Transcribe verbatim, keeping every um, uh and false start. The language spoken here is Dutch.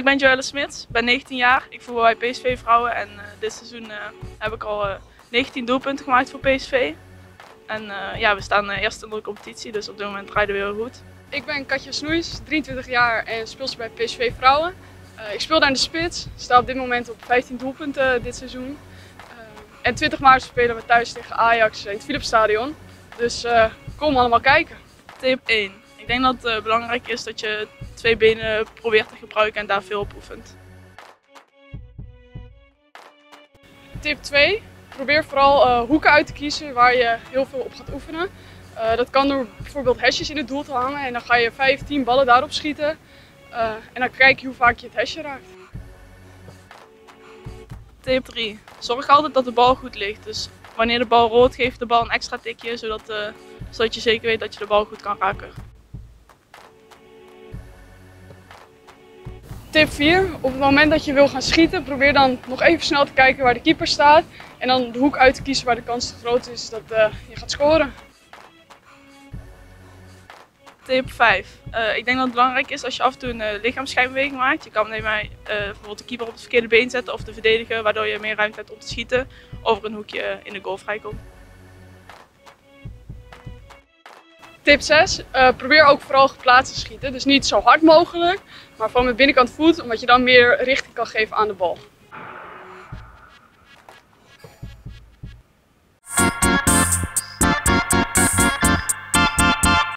ben Joelle Smits, ben negentien jaar. Ik voetbal bij P S V Vrouwen en uh, dit seizoen uh, heb ik al uh, negentien doelpunten gemaakt voor P S V. En uh, ja, we staan uh, eerst in de competitie, dus op dit moment rijden we heel goed. Ik ben Katja Snoeis, drieëntwintig jaar en speel bij P S V Vrouwen. Uh, ik speel daar in de spits, sta op dit moment op vijftien doelpunten dit seizoen. Uh, en twintig maart spelen we thuis tegen Ajax in het Philipsstadion. Dus uh, kom allemaal kijken. Tip één. Ik denk dat het uh, belangrijk is dat je twee benen probeert te gebruiken en daar veel op oefent. Tip twee. Probeer vooral uh, hoeken uit te kiezen waar je heel veel op gaat oefenen. Uh, dat kan door bijvoorbeeld hesjes in het doel te hangen en dan ga je vijf, tien ballen daarop schieten. Uh, en dan kijk je hoe vaak je het hesje raakt. Tip drie. Zorg altijd dat de bal goed ligt. Dus wanneer de bal rolt, geef de bal een extra tikje, zodat, uh, zodat je zeker weet dat je de bal goed kan raken. Tip vier. Op het moment dat je wil gaan schieten, probeer dan nog even snel te kijken waar de keeper staat. En dan de hoek uit te kiezen waar de kans te groot is dat uh, je gaat scoren. Tip vijf. Uh, ik denk dat het belangrijk is als je af en toe een uh, lichaamsschijnbeweging maakt. Je kan neem mij, uh, bijvoorbeeld de keeper op het verkeerde been zetten of de verdediger, waardoor je meer ruimte hebt om te schieten of er een hoekje uh, in de goal vrijkomt. Tip zes. Uh, probeer ook vooral geplaatst te schieten. Dus niet zo hard mogelijk, maar van met binnenkant voet, omdat je dan meer richting kan geven aan de bal.